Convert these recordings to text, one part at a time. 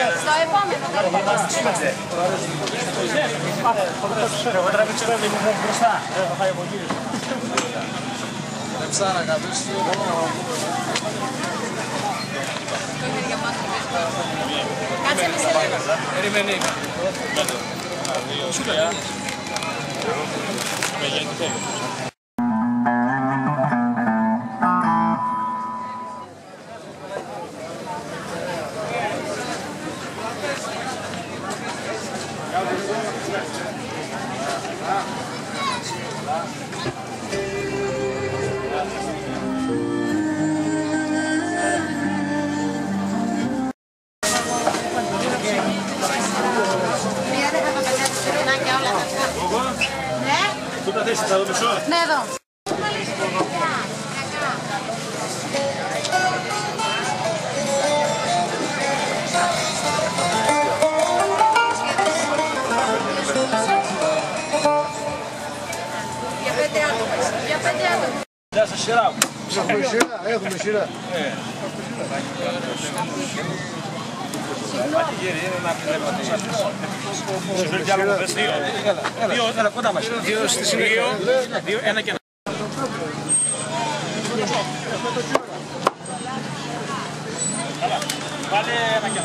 Στο επόμενο. Εγώ τραβήξω πέρα λίγο μπροστά. Θα πάει από εκεί. Δεν ψάρα κάποιος. Κάτσε μισή λίγο. Περιμένει. Σου λέει. Γιατί θέλει. Πού τα θέσεις, θα δω μισό. Ναι, εδώ. Για 5 άτομα. Γεια σας, σειρά μου. Έχουμε σειρά, έχουμε σειρά. Δύο, έλα κοντά μας. Δύο στη συνέχεια. Δύο, ένα και ένα. Βάλε ένα και ένα.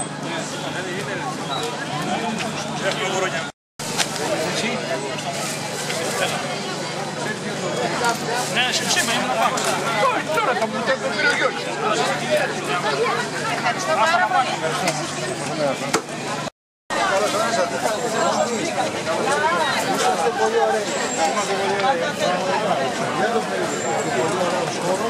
Ναι, σήμα, είμαι να πάμε. Τώρα θα μου τέκω πήρε ο Γιώργης. Ευχαριστώ πάρα πολύ. Καλώς ορίσατε. Είσαστε πολύ ωραίοι. Είσαστε πολύ ωραίοι. Δεν το περίπου. Πολύ ωραίος χώρος.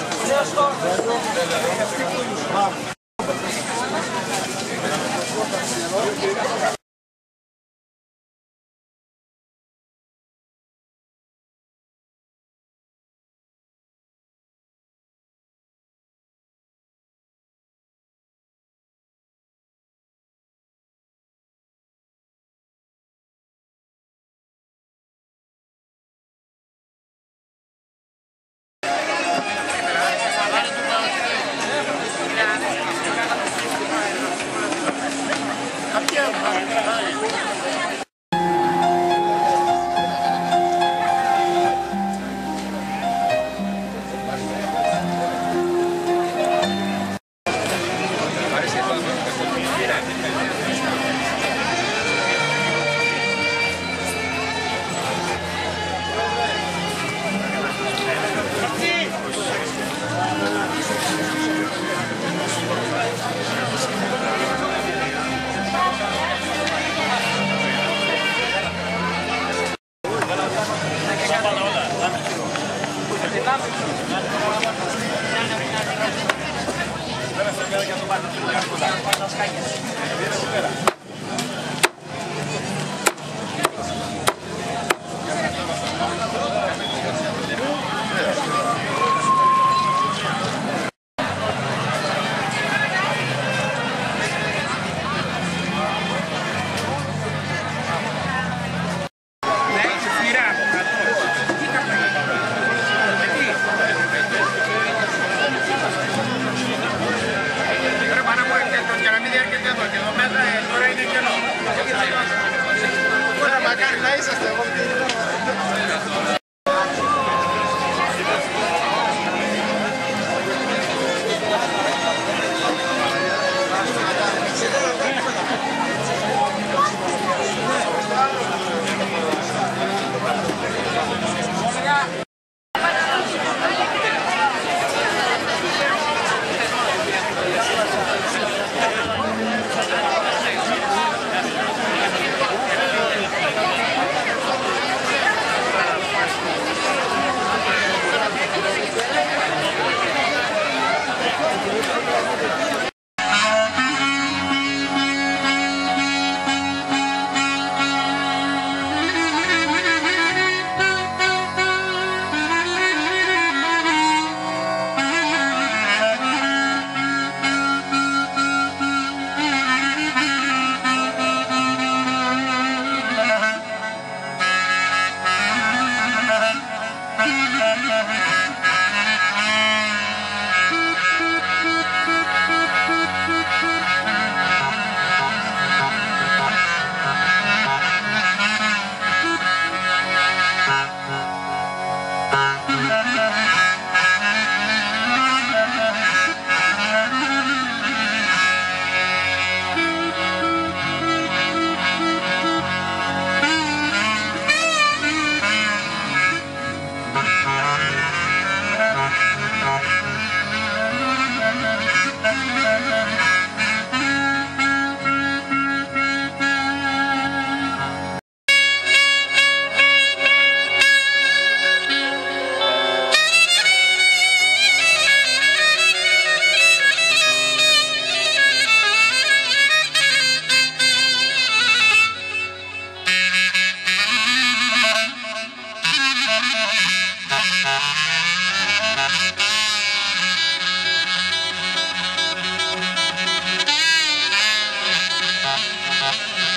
Μακάρι να είσαστε εγώ.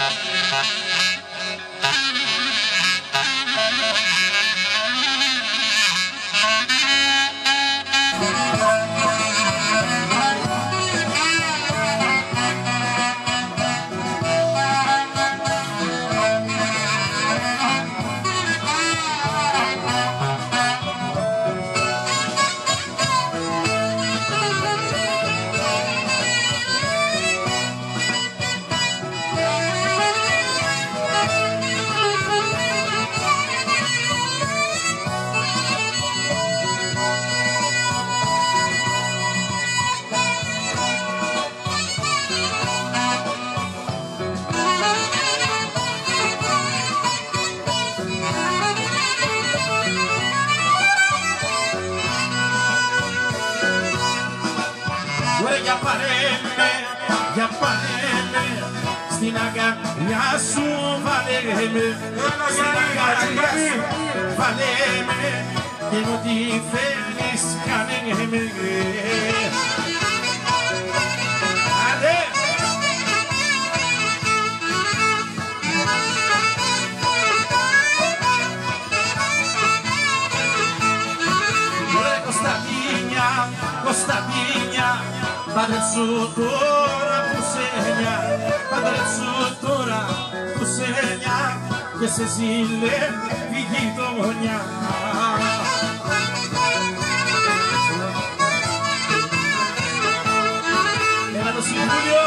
Για πάρε στην αγκαλιά σου, βάλε με, στην αγκαλιά σου, βάλε με, και ό,τι θέλεις κάνε με. Άντε! Ρε Κωνσταντίνια, Κωνσταντίνια, padre su tora pusegna, padre su tora pusegna, che se sille figlito ogna. Era lo Silvio,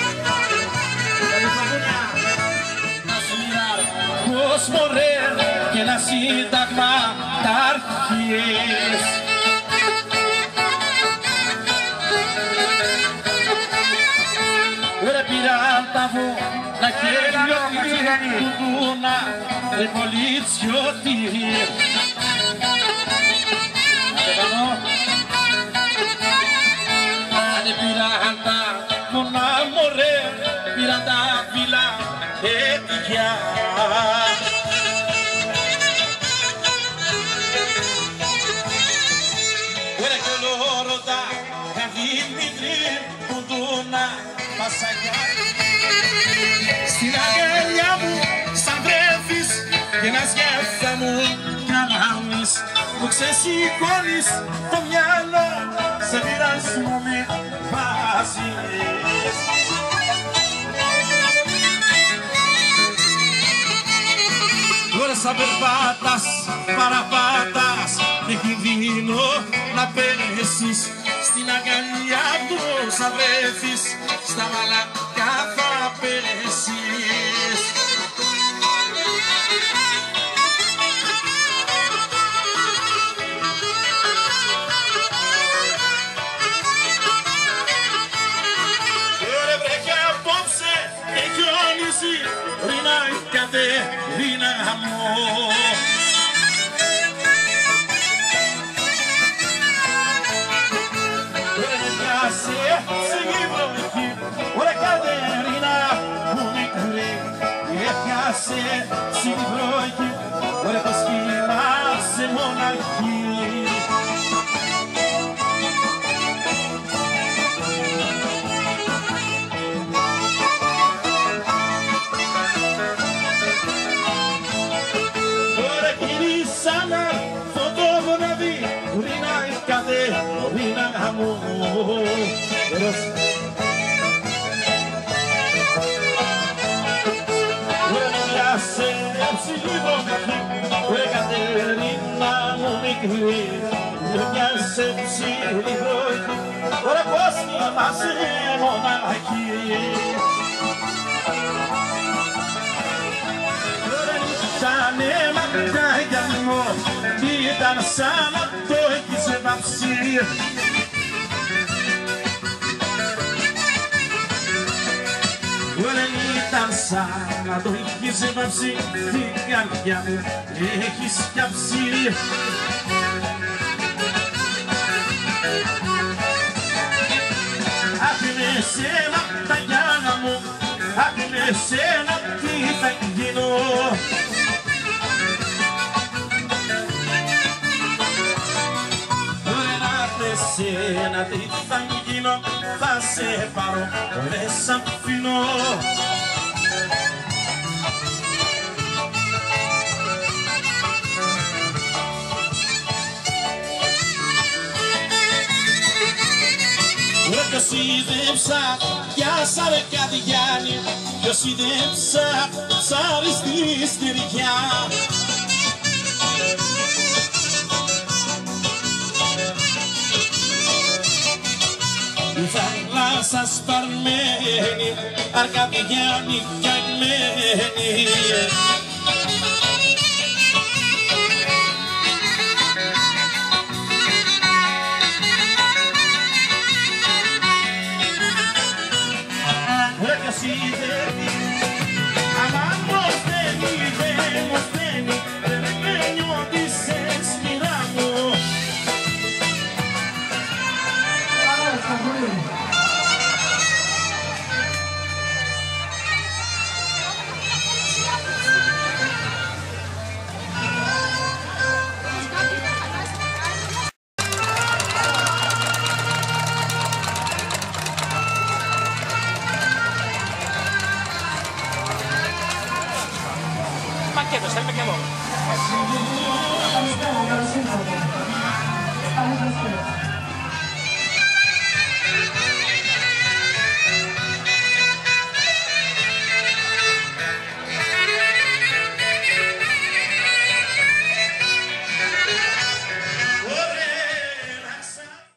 Cos morrer, que la sintagma tarfies. Pirantavo naquele tuna e poliziotti. Ade piranta non amore, piranta vila e tia. Ora che loro da cavilli tuna. Στην αγκαλιά μου σαν βρέφεις και να σκέφτα μου καλάμεις, μου ξεσηκώνεις το μυαλό, σε πειρασμό με βάζεις. Τώρα σαν περπάτας, παραπάτας, με κινδύνο να πέσεις. Στην αγκαλιά του σαν βρέφεις, στα μαλακά θα πέσεις. Τώρα βρέχει απόψε και χιόνιζει, ρίνα η Κατερίνα μου. Ora Caterina, unicure, e piace, si ribrogli, ora coschina, se monarchi. Ora chi risana, fotografi, urina il cade, urina amore. Si ribrogli, ora Caterina, unicure, e piace, si ribrogli, ora coschina, se monarchi. Tanema kaigamo, bidan sana toi kizebapsi. Tan sana toi kizebapsi, digan έχεις κάψει. Άχι με σένα τα γιάνα μου, άχι με σένα τι θα γίνω. Σένα τι θα γίνω, θα σε πάρω, δεν σ' αφήνω. είδεψα για σαρε Καδιάννη, ποιος είδεψα ψάρι στη στεριά. Η θάλασσα σπαρμένη, Αρκαδιάννη καημένη. Μακέτος, θέλουμε και εδώ. Καλησπέρα, καλώς ήρθατε.